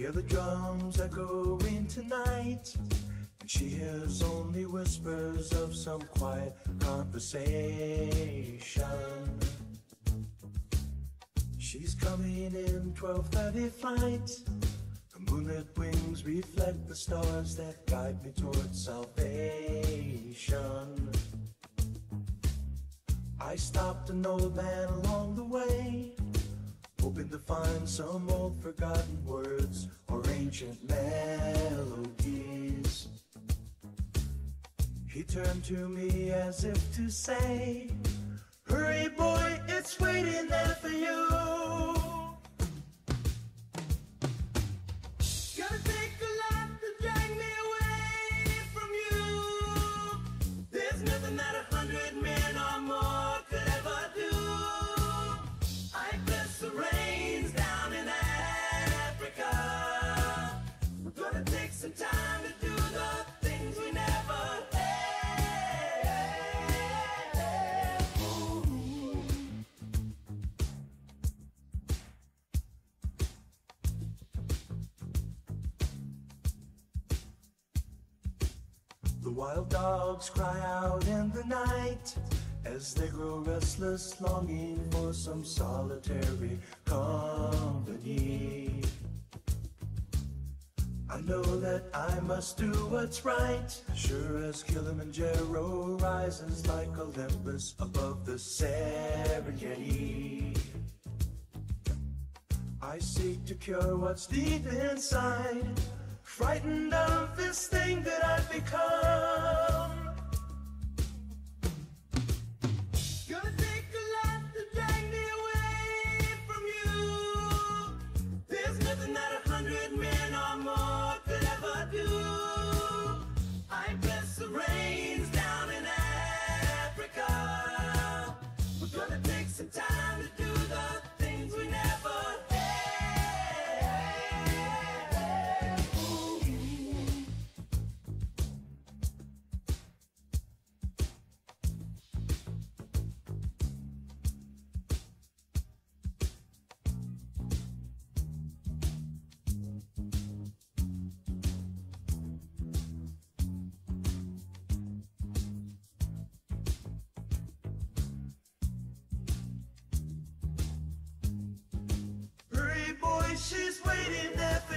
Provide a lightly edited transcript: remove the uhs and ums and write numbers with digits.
Hear the drums echoing tonight, and she hears only whispers of some quiet conversation. She's coming in 12:30 flight. Her moonlit wings reflect the stars that guide me towards salvation. I stopped an old man along the way, hoping to find some old forgotten words or ancient melodies. He turned to me as if to say, "Hurry boy, it's waiting there for you." Gonna take a lot to drag me away from you. There's nothing that 100 men or more could ever do. I bless the rains down in Africa. We're gonna take some time to do the things we never The wild dogs cry out in the night as they grow restless, longing for some solitary company. I know that I must do what's right, sure as Kilimanjaro rises like Olympus above the Serengeti. I seek to cure what's deep inside, frightened of this thing that I've become. Gonna take a lot to drag me away from you. There's nothing that 100 men or more could ever do. I bless the rains down in Africa. We're gonna take some time to do the things we never she's waiting there